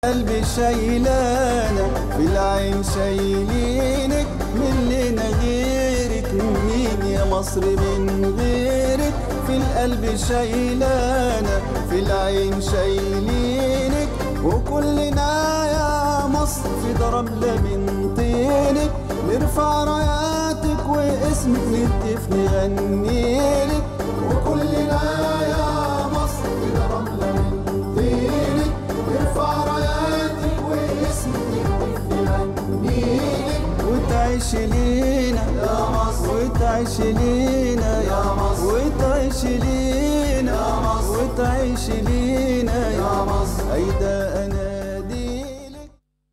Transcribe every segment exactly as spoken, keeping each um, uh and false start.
القلب شايلانا، في العين شايلينك، مننا غيرك مين يا مصر من غيرك؟ في القلب شايلانا، في العين شايلينك، وكلنا يا مصر في رملة من طينك، نرفع راياتك واسمك نهتف نغنيلك، وكلنا يا مصر في رملة من طينك، نرفع راياتك واسمك نهتف نغنيلك، وتعيش لينا يا مصر، وتعيش لينا يا مصر، وتعيش لينا يا مصر، وتعيش لينا يا مصر. هيدا اناديلك.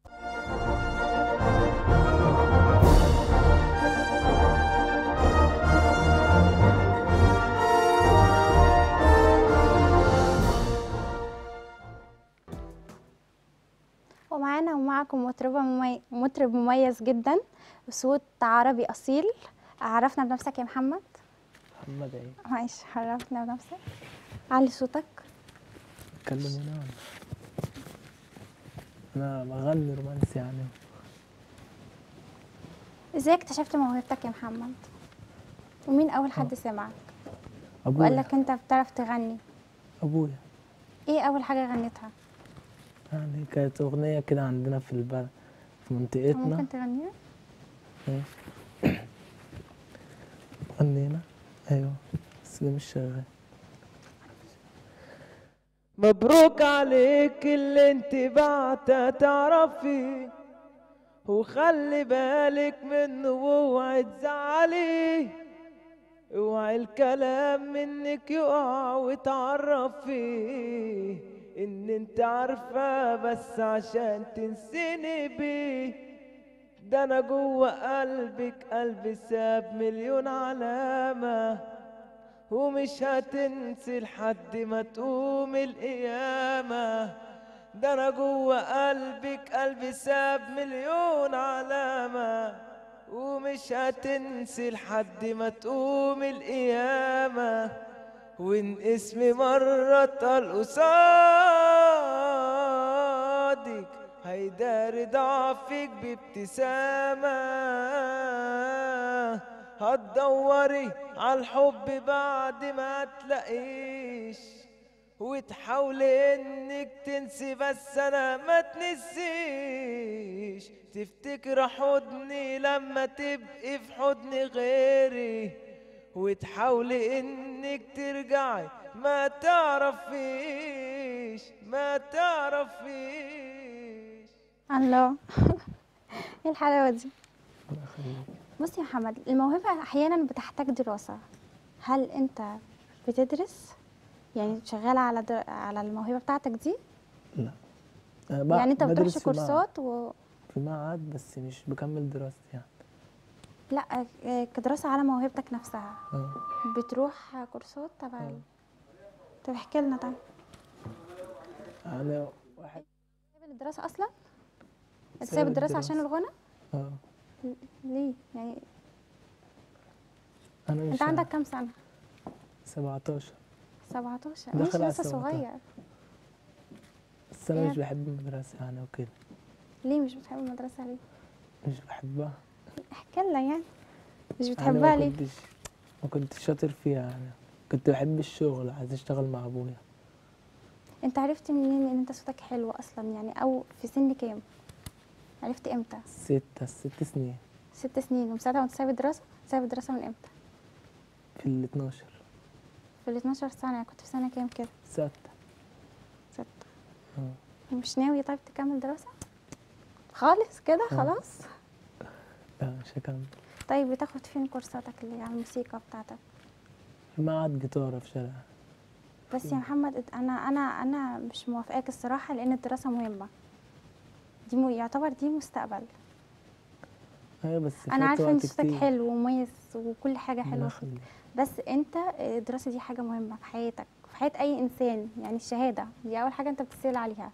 ومعانا ومعكم مطربة ممي... مطرب مميز جدا بصوت عربي أصيل. عرفنا بنفسك يا محمد. محمد ايه؟ ماشي، عرفنا بنفسك، علي صوتك. اتكلم هنا. انا بغني رومانسي يعني. ازاي اكتشفت موهبتك يا محمد؟ ومين أول حد سمعك ابويا. وقال لك أنت بتعرف تغني؟ ابويا. إيه أول حاجة غنيتها؟ يعني كانت اغنيه كده عندنا في البلد في منطقتنا. ممكن تغنيها؟ ايه غنينا. ايوه بس ده مش شغال. مبروك عليك اللي انت بعتها تعرفي، وخلي بالك منه واوعي تزعلي، اوعي الكلام منك يقع وتعرف فيه ان انت عارفة بس عشان تنسيني بيه. ده انا جوه قلبك قلبي ساب مليون علامة، ومش هتنسي لحد ما تقوم القيامة. ده انا جوه قلبك قلبي ساب مليون علامة، ومش هتنسي لحد ما تقوم القيامة. وان اسمي مرة اتقال قصادك هيداري ضعفك بابتسامة. هتدوري عالحب بعد ما تلاقيش، وتحاولي انك تنسي بس انا ما تنسيش. تفتكر حضني لما تبقي في حضن غيري، وتحاولي انك ترجعي ما تعرفيش ما تعرفيش. الله. ايه الحلاوة دي؟ بص يا محمد، الموهبة أحيانا بتحتاج دراسة. هل أنت بتدرس؟ يعني شغالة على در... على الموهبة بتاعتك دي؟ لا أنا يعني أنت بتروحش بدرس في معهد. كورسات و... في معهد بس مش بكمل دراستي يعني. لا، آه، كدراسة على موهبتك نفسها. اه بتروح كورسات تبع اه. ال- طب احكي لنا. طيب انا واحد. سايب الدراسة أصلا؟ أنت سايب سايب الدراسة الدراسة. عشان الغنى؟ اه. ليه؟ يعني انا مش أنت عندك كام سنة؟ سبعتاشر. سبعتاشر. داخل مش على لسه السبعتاشر. صغير. بس انا إيه؟ مش بحب المدرسة يعني وكده. ليه مش بتحب المدرسة ليه؟ مش بحبها. احكي لنا يعني، مش انا بتحبها ما ليه؟ كنتش ما كنتش شاطر فيها يعني. كنت بحب الشغل، عايز اشتغل مع ابويا. انت عرفت منين ان انت صوتك حلو اصلا يعني؟ او في سن كام عرفت؟ امتى؟ ستة ست سنين. ست سنين. ومن ساعتها وانت سايب الدراسه؟ سايب الدراسه من امتى؟ في ال اتناشر. في ال اتناشر سنه. يعني كنت في سنه كام كده؟ ستة. ستة. اه. مش ناوي طيب تكمل دراسه خالص كده خلاص؟ لا مش هكمل. طيب بتاخد فين كورساتك اللي على الموسيقى بتاعتك؟ في معهد جيتارة في شارع. بس يا محمد انا انا انا مش موافقاك الصراحه، لان الدراسه مهمه. دي مو يعتبر دي مستقبل. ايوه بس انا عارفه ان وقت صوتك كتير. حلو ومميز وكل حاجه الله حلوه فيك، يخليك. بس انت الدراسه دي حاجه مهمه في حياتك، في حياه اي انسان. يعني الشهاده دي اول حاجه انت بتسال عليها.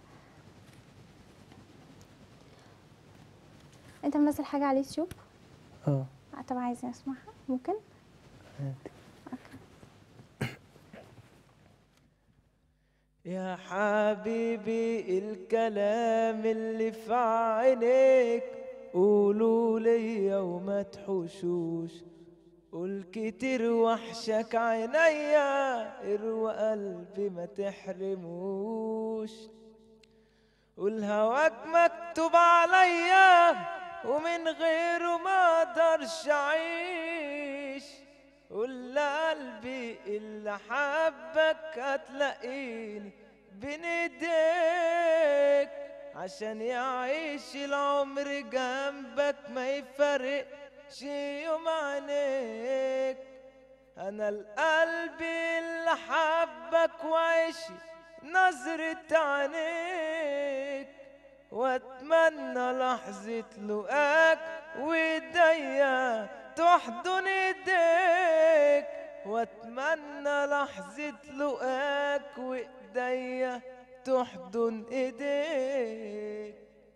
انت منزل حاجه على اليوتيوب؟ اه. طب عايزين اسمعها؟ ممكن؟ هاتي. اوكي. يا حبيبي الكلام اللي في عينيك قولوا ليا وما تحوشوش، قول كتير وحشك عينيا اروى قلبي ما تحرموش، قول هواك مكتوب عليا ومن غيره ما اقدرش اعيش، قول لقلبي اللي حبك هتلاقيني بين ايديك، عشان يعيش العمر جنبك ما يفرقش يوم عينيك، انا القلب اللي حبك وعيشي نظرة عينيك، واتمنى لحظة لقاك وايديا تحضن ايديك، واتمنى لحظة لقاك وايديا تحضن ايديك.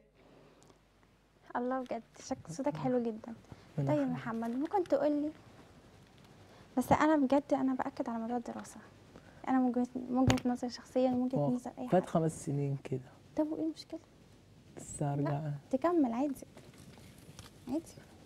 الله بجد شك صوتك حلو جدا. ربنا طيب يخليك. محمد ممكن تقولي، بس انا بجد انا باكد على موضوع الدراسه، انا من وجهه من وجهة نظري شخصيا من وجهه هو نظر اي فات حد. خمس سنين كده طب وايه المشكله؟ لسه ارجع. تكمل عادي عادي،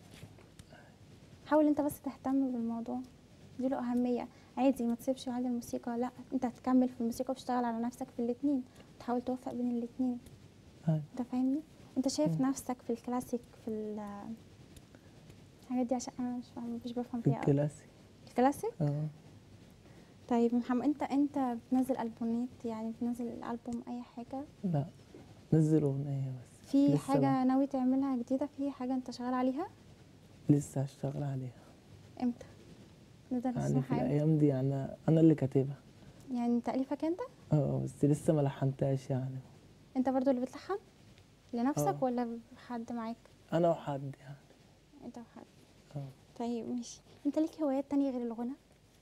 حاول انت بس تهتم بالموضوع، اديله اهميه، عادي ما تسيبش عادي الموسيقى، لا انت هتكمل في الموسيقى وتشتغل على نفسك في الاتنين، تحاول توفق بين الاتنين. أيوة. انت فاهمني؟ انت شايف مم. نفسك في الكلاسيك في ال- الحاجات دي؟ عشان انا مش فاهم مش بفهم فيها قوي. الكلاسيك. الكلاسيك. اه طيب محمد انت انت بتنزل البومات، يعني بتنزل الالبوم اي حاجه؟ لا نزل اغنية بس. في لسه حاجه بقى. ناوي تعملها جديده؟ في حاجه انت شغال عليها؟ لسه هشتغل عليها امتى نقدر يعني نسمع في حاجه؟ الايام دي، انا انا اللي كاتبها. يعني تأليفك انت؟ اه بس لسه ما لحنتهاش يعني. انت برضو اللي بتلحن لنفسك اه. ولا حد معاك؟ انا وحد يعني. انت وحد. اه طيب ماشي، انت ليك هوايات تانية غير الغنى؟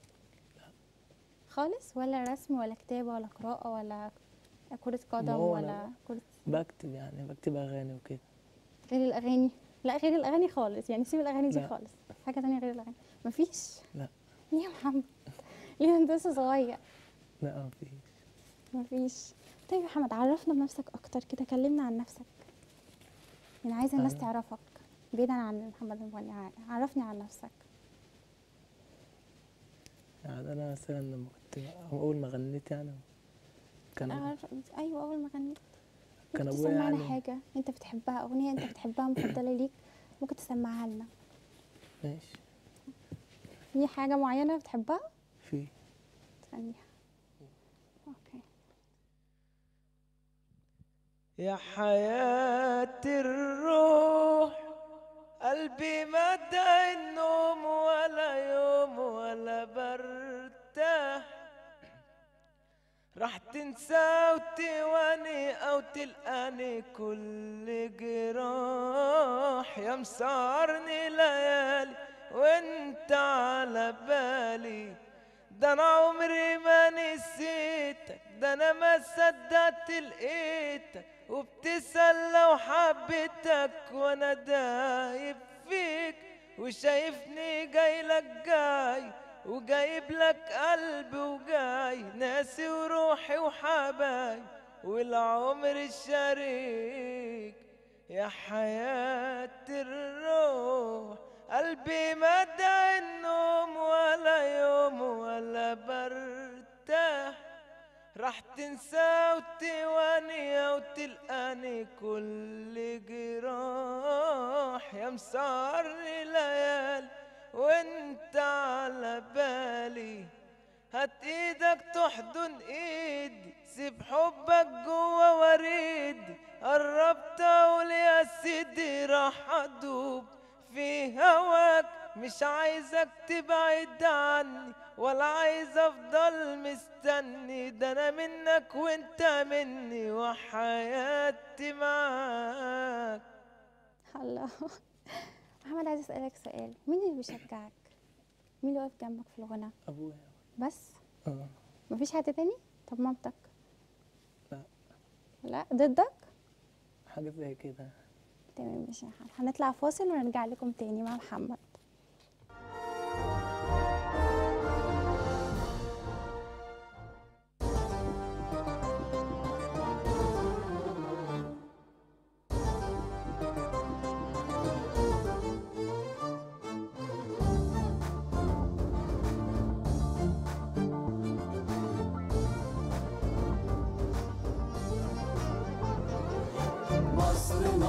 خالص؟ ولا رسم ولا كتابة ولا قراءة ولا كرة ما قدم هو ولا أنا كرة؟ بكتب يعني بكتب اغاني وكده. غير الأغاني؟ لا غير الأغاني خالص، يعني سيب الأغاني دي لا. خالص، حاجة تانية غير الأغاني مفيش؟ لا. ليه يا محمد؟ ليه انت لسه صغير؟ لا مفيش. مفيش. طيب يا محمد عرفنا بنفسك أكتر كده، كلمنا عن نفسك، يعني عايزة الناس أنا- تعرفك بعيدا عن محمد المغني، عرفني عن نفسك. يعني انا مثلا لما كنت اول ما غنيت يعني كان عارف- ايوه اول ما غنيت كان ممكن ابويا تسمعنا يعني. حاجه انت بتحبها، اغنيه انت بتحبها مفضله ليك ممكن تسمعها لنا؟ ماشي. في حاجه معينه بتحبها في تغنيها؟ اوكي. يا حياة الروح قلبي ما ادعي النوم ولا يوم ولا برتاح، راح تنسى وتواني او تلقاني كل جراح، يا مسهرني ليالي وانت على بالي، ده انا عمري ما نسيتك، ده انا ما صدقت لقيتك وبتسأل لو حبيتك وانا دايب فيك، وشايفني جاي لك جاي وجايب لك قلبي وجاي ناسي وروحي وحباي والعمر الشريك، يا حياة الروح قلبي ما ادعي النوم ولا يوم ولا برتاح، راح تنسى وتواني او تلقاني كل جراح، يا مسهرني ليالي وانت على بالي، هات ايدك تحضن ايدي سيب حبك جوا وريدي، قربت اقول يا سيدي راح ادوب في هواك، مش عايزك تبعد عني ولا عايز افضل مستني، ده انا منك وانت مني وحياتي معاك. الله. محمد عايز اسالك سؤال، مين اللي بيشجعك؟ مين اللي واقف جنبك في الغنى؟ ابويا. بس؟ اه مفيش حد تاني؟ طب مامتك؟ لا. لا ضدك؟ حاجة زي كده. تمام ماشي يا محمد، هنطلع فاصل ونرجع لكم تاني مع محمد.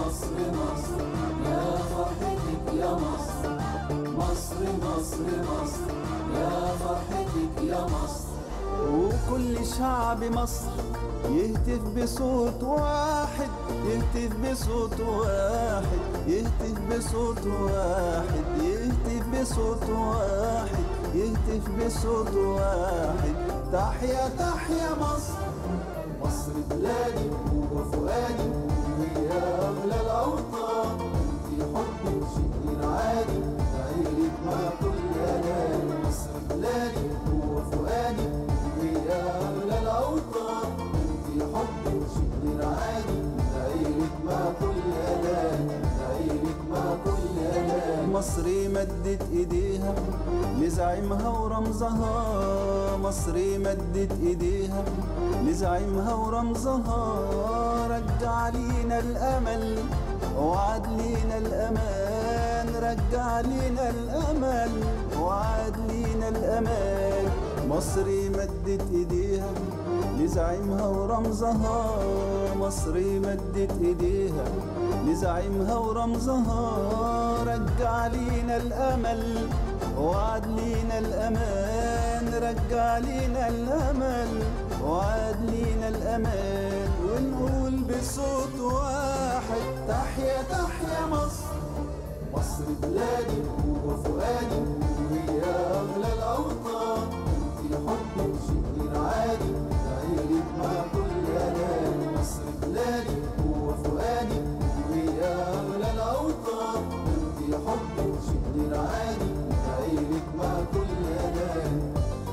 مصر مصر يا فرحتك يا مصر، مصر مصر مصر يا فرحتك يا مصر. وكل شعب مصر يهتف بصوت واحد، يهتف بصوت واحد، يهتف بصوت واحد، يهتف بصوت واحد، يهتف بصوت واحد. تحيا تحيا مصر، مصر بلادي وفؤادي وهي أغلى الأوطان. انتي حبك شيء غير عادي، عيلك مع كل أناني. مصر بلادي وفؤادي وهي أغلى الأوطان. انتي حبك شيء غير عادي، عيلك مع كل أناني، عيلك مع كل أناني. مصر مدت إيديها لزعيمها ورمزها، مصر مدت إيديها لزعيمها ورمزها. رجع لينا الأمل وعاد لينا الأمان، رجع لينا الأمل وعاد لينا الأمان. مصر مدت إيديها لزعيمها ورمزها، مصر مدت إيديها لزعيمها ورمزها. رجع لينا الأمل وعاد لينا الأمان، رجع لينا الأمل وعاد لينا الأمان. ونقول بصوت واحد تحيا تحيا مصر، مصر بلادي وفؤادي وهي أغلى الأوطان. انتي حبك شيء غير عادي، عيلك مع كل أناني. مصر بلادي وفؤادي وهي أغلى الأوطان. انتي حبك شيء غير عادي، عيلك مع كل أناني.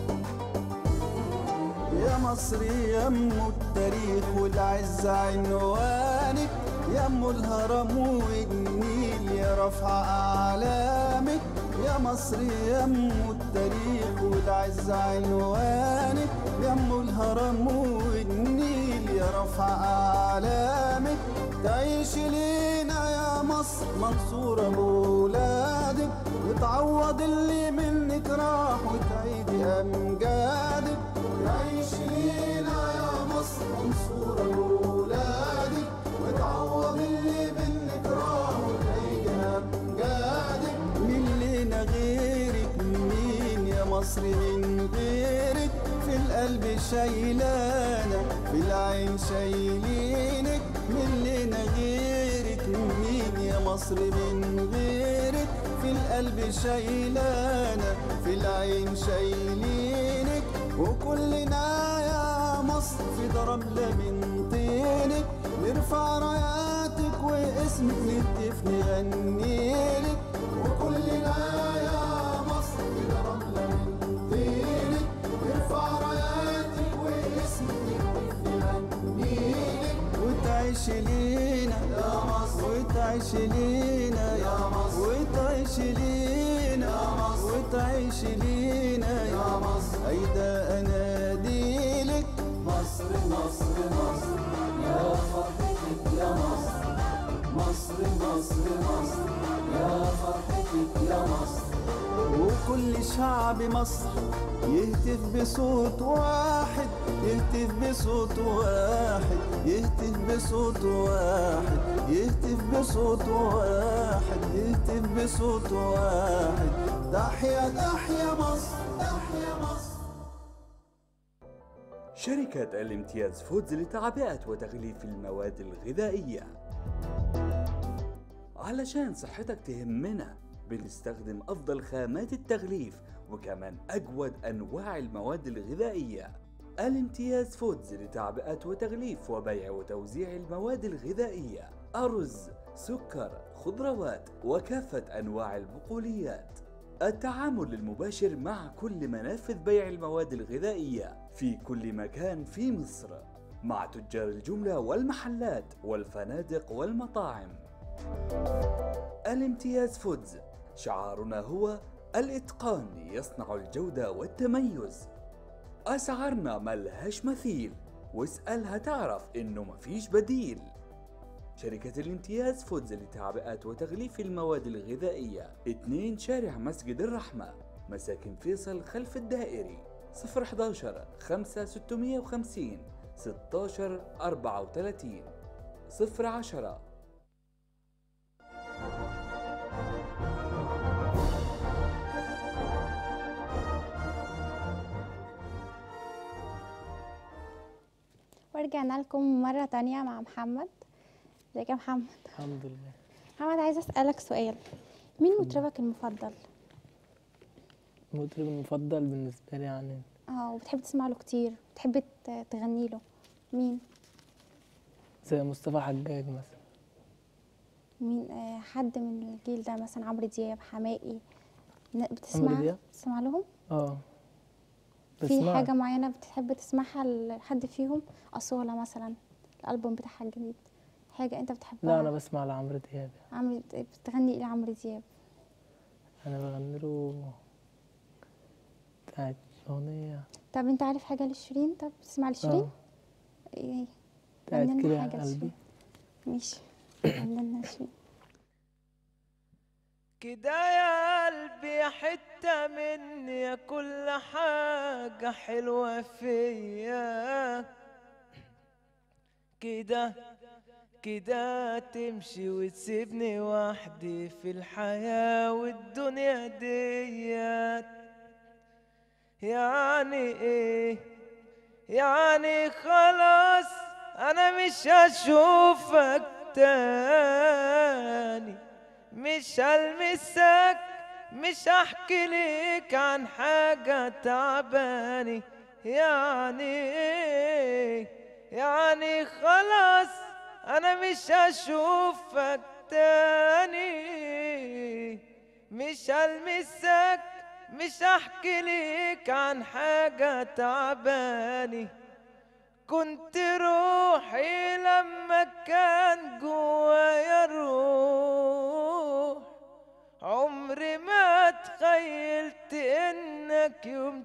يا مصر يمو التاريخ والعز عنوانك، يمو الهرم والنيل يا رفع أعلامك. يا مصر يمو التاريخ والعز عنوانك، يمو الهرم والنيل يا رفع أعلامك. تعيش لينا يا مصر منصورة بولادك، وتعوض اللي منك راح وتعيدي أمجادك. تعيش لينا يا مصر منصورة بولادك، وتعوض اللي منك راح وتعيدي أمجادك. مين لينا غيرك، مين يا مصر من غيرك؟ في القلب شايلانا، في العين شايلينك. مين لينا غيرك، مين يا مصر من غيرك؟ في القلب شايلانا، في العين شايلينك. وكلنا يا مصر في ضربلة من طينك، نرفع راياتك واسمك نهتف نغنيلك. وكلنا يا مصر في ضربلة من طينك، نرفع راياتك واسمك نهتف نغنيلك. وتعيش لينا يا مصر، وتعيش لينا يا مصر، وتعيش لينا يا مصر، وتعيش لينا يا مصر. هيدا أناديلك مصر مصر مصر يا فرحتك يا مصر، مصر مصر مصر يا فرحتك يا مصر. وكل شعب مصر يهتف بصوت واحد، يهتف بصوت واحد، يهتف بصوت واحد، يهتف بصوت واحد، يهتف بصوت واحد. تحيا تحيا مصر، تحيا مصر. شركة الامتياز فودز لتعبئة وتغليف المواد الغذائية. علشان صحتك تهمنا بنستخدم أفضل خامات التغليف وكمان أجود أنواع المواد الغذائية. الامتياز فودز لتعبئة وتغليف وبيع وتوزيع المواد الغذائية، أرز، سكر، خضروات وكافة أنواع البقوليات. التعامل المباشر مع كل منافذ بيع المواد الغذائية في كل مكان في مصر، مع تجار الجملة والمحلات والفنادق والمطاعم. الامتياز فودز شعارنا هو الإتقان يصنع الجودة والتميز. أسعارنا ملهاش مثيل، واسألها تعرف إنه مفيش بديل. شركة الامتياز فودز لتعبئة وتغليف المواد الغذائية، اثنين شارع مسجد الرحمة، مساكن فيصل خلف الدائري، صفر واحد واحد خمسة ستمية وخمسين ستاشر أربعة وثلاثين، صفر عشرة ورجعنا لكم مرة تانية مع محمد. ازيك يا محمد؟ الحمد لله. محمد عايزة أسألك سؤال، مين مطربك المفضل؟ المطرب المفضل بالنسبة لي يعني اه وبتحب تسمع له كتير، بتحب ت- تغني له، مين؟ زي مصطفى حجاج مثلا. مين آه حد من الجيل ده مثلا، عمرو دياب، حماقي، ن- عمرو بتسمع دياب؟ بتسمع لهم؟ اه في بسمع. حاجة معينة بتحب تسمعها لحد فيهم؟ أصالة مثلا، الألبوم بتاعها الجديد، حاجة أنت بتحبها؟ لا أنا بسمع لعمرو دياب. عمرو بتغني إيه لعمرو دياب؟ أنا بغني له بتاعت أغنية طب أنت عارف حاجة لشيرين؟ طب بتسمع لشيرين؟ اه إيه؟ بتاعت غني كده لنا يا حاجة قلبي. لشيرين. ماشي، غني لنا شيرين. كده يا قلبي يا حتة مني يا كل حاجة حلوة فيا، كده كده تمشي وتسيبني وحدي في الحياة والدنيا ديت. يعني ايه؟ يعني خلاص انا مش هشوفك تاني، مش هلمسك، مش هحكي ليك عن حاجة تعباني. يعني ايه؟ يعني خلاص انا مش هشوفك تاني، مش هلمسك، مش هحكي ليك عن حاجة تعباني. كنت روحي لما كان جوايا روح، عمري ما تخيلت انك يوم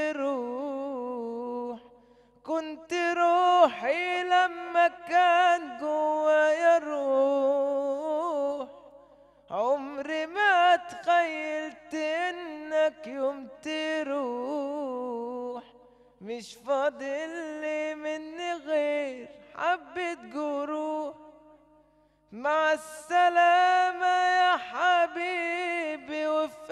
تروح. كنت روحي لما كان جوايا روح، عمري ما تخيلت انك يوم تروح. مش فاضل لي مني غير حبة جروح. مع السلامة يا حبيبي وفي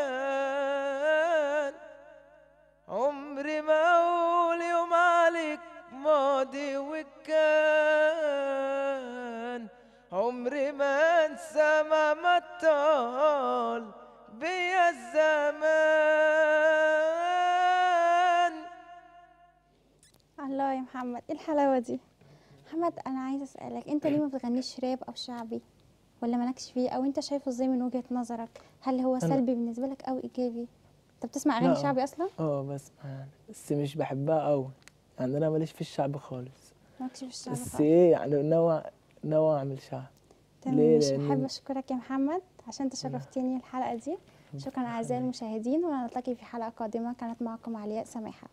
امان، عمري ما اقول يوم عليك ماضي وكان، عمري ما انسى مهما طال بيا الزمان. الله يا محمد، ايه الحلاوة دي؟ محمد أنا عايزة أسألك، أنت ليه ما بتغنيش راب أو شعبي؟ ولا مالكش فيه؟ أو أنت شايفه ازاي من وجهة نظرك؟ هل هو سلبي بالنسبة لك أو إيجابي؟ أنت بتسمع أغاني لا. شعبي أصلا؟ اه بسمع يعني بس مش بحبها أوي، يعني أنا ماليش في الشعب خالص. مالكش في الشعبي بس خالص؟ إيه يعني نوع نوع أعمل شعب. تمام، ليه؟ مش لأن بحب أشكرك يا محمد عشان تشرفتيني الحلقة دي. شكرا أعزائي المشاهدين، ونلتقي في حلقة قادمة. كانت معكم علياء سماحة.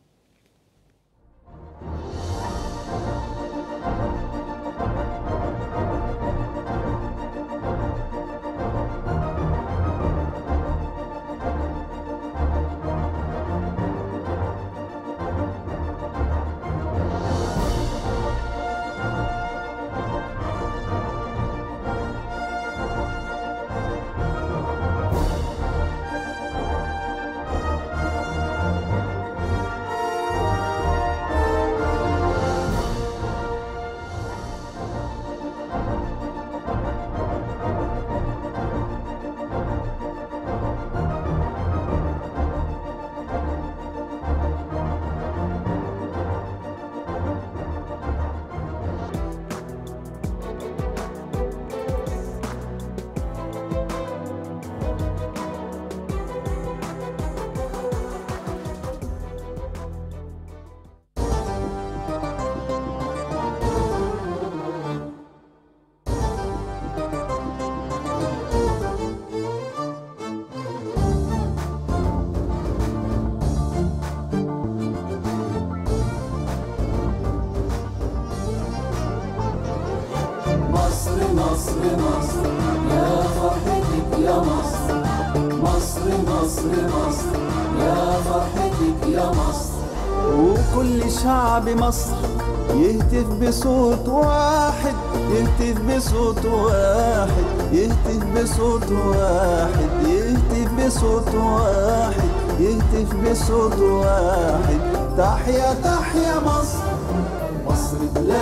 مصر مصر مصر يا فرحتك يا مصر، مصر مصر مصر يا فرحتك يا مصر. وكل شعب مصر يهتف بصوت واحد، يهتف بصوت واحد، يهتف بصوت واحد، يهتف بصوت واحد، يهتف بصوت واحد. تحيا تحيا مصر، مصر بلاد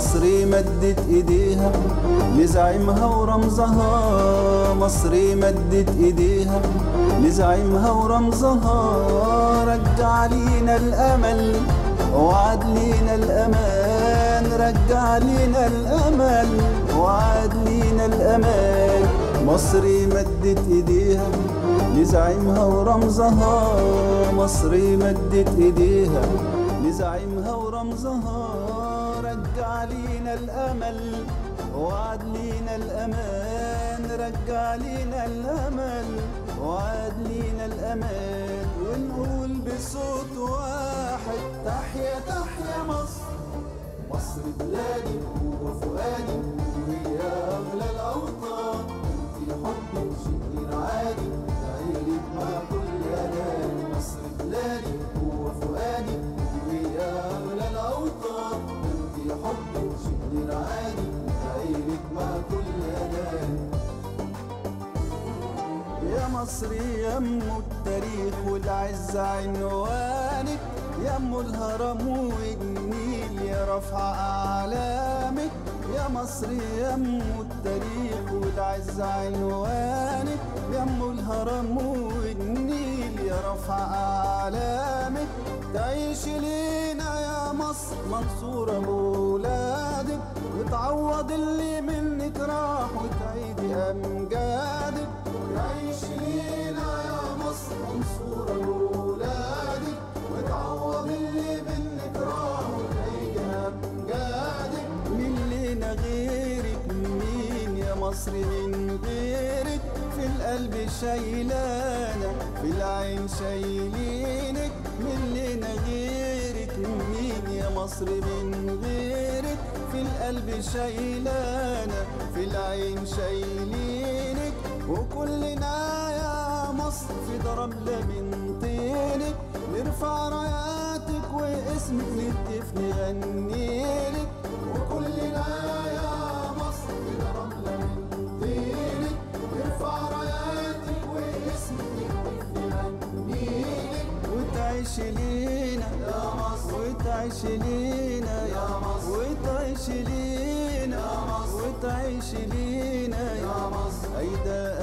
مصر مدت ايديها لزعيمها ورمزها، مصر مدت ايديها لزعيمها ورمزها، رجع لينا الامل وعاد لينا الامان، رجع لينا الامل وعاد لينا الامان. مصر مدت ايديها لزعيمها ورمزها، مصر مدت ايديها لزعيمها ورمزها، رجع لينا الامل وعاد لينا الامان، رجع لينا الامل وعاد لينا الامان. ونقول بصوت واحد تحيا تحيا مصر، مصر بلادي وفؤادي وهي اغلى الاوطان، في حبك شيء غير عادي تعيلك مع كل امان. مصر بلادي وفؤادي وهي اغلى الاوطان، في حبك شيء غير عادي تعيلك مع كل امان. يا مصر يم التاريخ والعز عنوانك، يم الهرم والنيل يا رفع أعلامك. يا مصر يم التاريخ والعز عنوانك، يم الهرم والنيل يا رفع أعلامك. تعيش لينا يا مصر منصورة بولادك، وتعوض اللي منك راح وتعيدي أمجادك. تعيش لينا يا مصر منصورة بولادك، وتعوض اللي منك راح وتعيدي أمجادك. مين لينا غيرك مين يا مصر من غيرك، في القلب شايلانا في العين شايلينك. مين لينا غيرك مين يا مصر من غيرك، في القلب شايلانا في العين شايلينك. وكلنا يا مصر في ضربلة من طينك، نرفع راياتك واسمك نهتف نغنيلك. وكلنا يا مصر في ضربلة من طينك، نرفع راياتك واسمك نهتف نغنيلك. وتعيش لينا يا مصر، وتعيش لينا يا مصر، وتعيش لينا يا مصر، وتعيش لينا يا مصر. أيدا